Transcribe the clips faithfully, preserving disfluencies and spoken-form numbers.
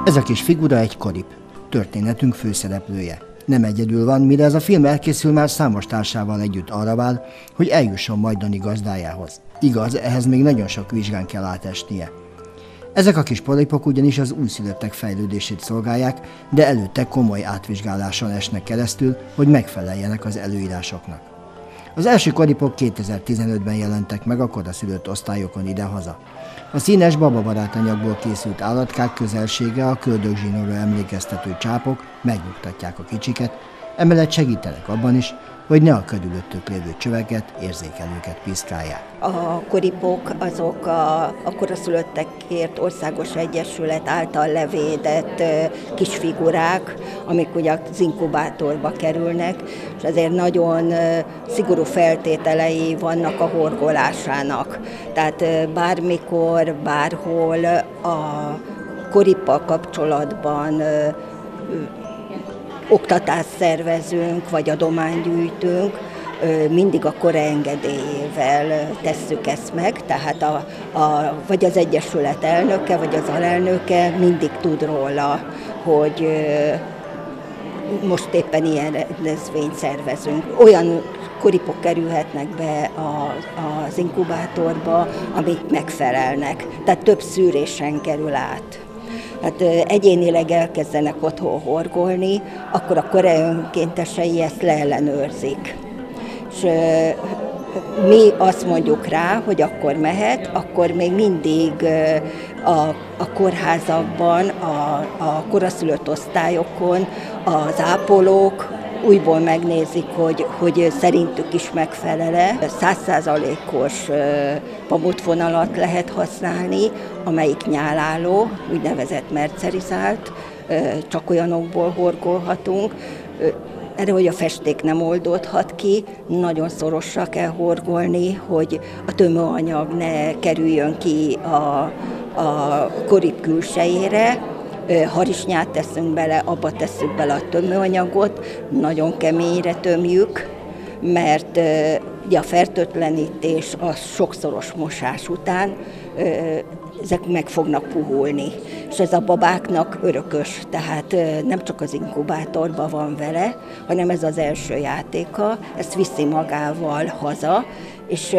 Ez a kis figura egy korip, történetünk főszereplője. Nem egyedül van, mire ez a film elkészül, már számos társával együtt arra vár, hogy eljusson majdani gazdájához. Igaz, ehhez még nagyon sok vizsgán kell átesnie. Ezek a kis polipok ugyanis az újszülöttek fejlődését szolgálják, de előtte komoly átvizsgáláson esnek keresztül, hogy megfeleljenek az előírásoknak. Az első koripok kétezer-tizenötben jelentek meg a koraszülött osztályokon idehaza. A színes bababarát anyagból készült állatkák közelsége, a köldögzsinórra emlékeztető csápok megnyugtatják a kicsiket, emellett segítenek abban is, hogy ne a körülöttük lévő csöveket, érzékelőket piszkálják. A koripok azok a, a koraszülöttekért országos egyesület által levédett kis figurák, amik ugye az inkubátorba kerülnek, és ezért nagyon szigorú feltételei vannak a horgolásának. Tehát bármikor, bárhol a korippal kapcsolatban oktatást szervezünk, vagy adományt gyűjtünk, mindig a kora engedélyével tesszük ezt meg, tehát a, a, vagy az egyesület elnöke, vagy az alelnöke mindig tud róla, hogy most éppen ilyen rendezvényt szervezünk. Olyan koripok kerülhetnek be az inkubátorba, amik megfelelnek, tehát több szűrésen kerül át. Tehát egyénileg elkezdenek otthon horgolni, akkor a kora önkéntesei ezt leellenőrzik. És mi azt mondjuk rá, hogy akkor mehet, akkor még mindig a, a kórházakban, a, a koraszülött osztályokon az ápolók újból megnézik, hogy, hogy szerintük is megfelele. száz százalékos pamutvonalat lehet használni, amelyik nyálálló, úgynevezett mercerizált, csak olyanokból horgolhatunk. Erre, hogy a festék nem oldódhat ki, nagyon szorosra kell horgolni, hogy a tömőanyag ne kerüljön ki a, a korip külsejére. Harisnyát teszünk bele, abba tesszük bele a tömőanyagot, nagyon keményre tömjük, mert ugye a fertőtlenítés a sokszoros mosás után ezek meg fognak puhulni. És ez a babáknak örökös, tehát nem csak az inkubátorban van vele, hanem ez az első játéka, ezt viszi magával haza, és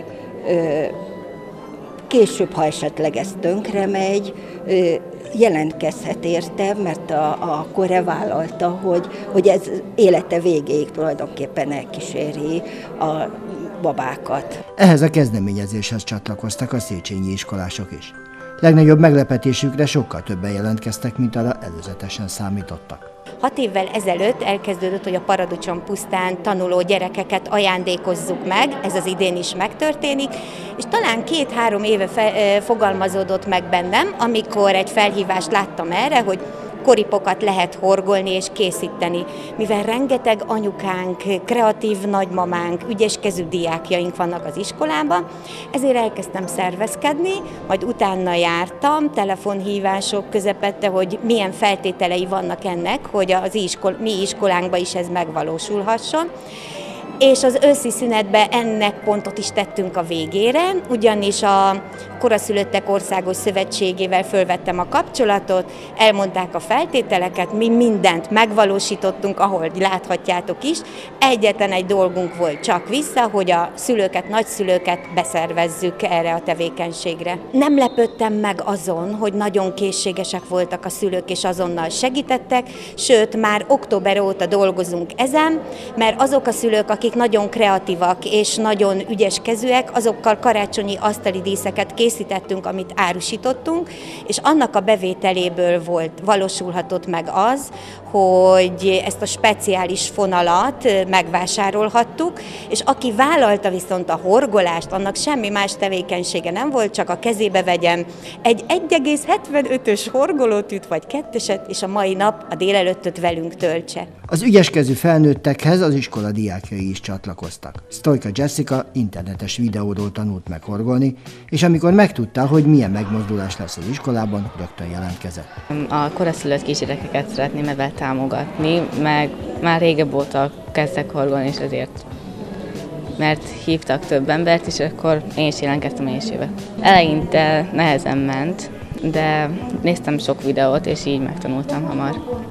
később, ha esetleg ez tönkre megy, jelentkezhet érte, mert a, a kora vállalta, hogy, hogy ez élete végéig tulajdonképpen elkíséri a babákat. Ehhez a kezdeményezéshez csatlakoztak a széchenyi iskolások is. Legnagyobb meglepetésükre sokkal többen jelentkeztek, mint arra előzetesen számítottak. Hat évvel ezelőtt elkezdődött, hogy a Paradicsom pusztán tanuló gyerekeket ajándékozzuk meg, ez az idén is megtörténik, és talán két-három éve fe, fogalmazódott meg bennem, amikor egy felhívást láttam erre, hogy koripokat lehet horgolni és készíteni. Mivel rengeteg anyukánk, kreatív nagymamánk, ügyeskezű diákjaink vannak az iskolában, ezért elkezdtem szervezkedni, majd utána jártam, telefonhívások közepette, hogy milyen feltételei vannak ennek, hogy az iskol, mi iskolánkban is ez megvalósulhasson. És az őszi szünetben ennek pontot is tettünk a végére, ugyanis a Koraszülöttek Országos Szövetségével fölvettem a kapcsolatot, elmondták a feltételeket, mi mindent megvalósítottunk, ahol láthatjátok is. Egyetlen egy dolgunk volt csak vissza, hogy a szülőket, nagyszülőket beszervezzük erre a tevékenységre. Nem lepődtem meg azon, hogy nagyon készségesek voltak a szülők, és azonnal segítettek, sőt, már október óta dolgozunk ezen, mert azok a szülők, akik nagyon kreatívak és nagyon ügyeskezőek, azokkal karácsonyi asztali díszeket készítettünk, amit árusítottunk, és annak a bevételéből volt, valósulhatott meg az, hogy ezt a speciális fonalat megvásárolhattuk, és aki vállalta viszont a horgolást, annak semmi más tevékenysége nem volt, csak a kezébe vegyem egy egy egész hetvenötös horgolótűt vagy ketteset, és a mai nap a délelőttöt velünk töltse. Az ügyeskező felnőttekhez az iskola diákjai is csatlakoztak. Sztojka Jessica internetes videóról tanult meg horgolni, és amikor megtudta, hogy milyen megmozdulás lesz az iskolában, rögtön jelentkezett. A koraszülött kisgyerekeket szeretném ebben támogatni, meg már régebb óta kezdtek horgolni, és ezért mert hívtak több embert, és akkor én is jelentkeztem én is jövök. Eleinte nehezen ment, de néztem sok videót, és így megtanultam hamar.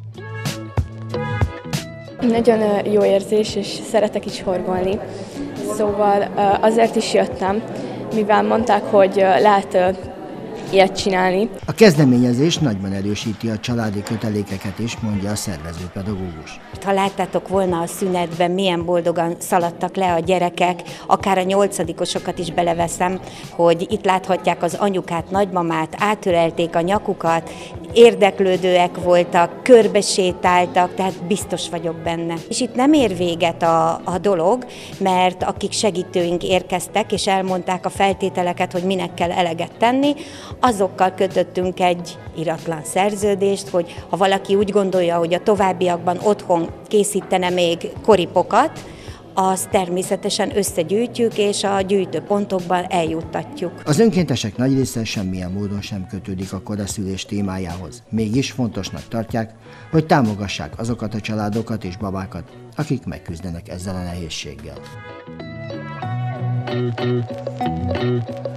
Nagyon jó érzés, és szeretek is horgolni. Szóval azért is jöttem, mivel mondták, hogy lehet ilyet csinálni. A kezdeményezés nagyban erősíti a családi kötelékeket is, mondja a szervezőpedagógus. Ha láttátok volna a szünetben, milyen boldogan szaladtak le a gyerekek, akár a nyolcadikosokat is beleveszem, hogy itt láthatják az anyukát, nagymamát, átölelték a nyakukat, érdeklődőek voltak, körbesétáltak, tehát biztos vagyok benne. És itt nem ér véget a, a dolog, mert akik segítőink érkeztek, és elmondták a feltételeket, hogy minek kell eleget tenni, azokkal kötöttünk egy iratlan szerződést, hogy ha valaki úgy gondolja, hogy a továbbiakban otthon készítene még koripokat, azt természetesen összegyűjtjük, és a gyűjtőpontokban eljuttatjuk. Az önkéntesek nagy része semmilyen módon sem kötődik a koraszülés témájához. Mégis fontosnak tartják, hogy támogassák azokat a családokat és babákat, akik megküzdenek ezzel a nehézséggel.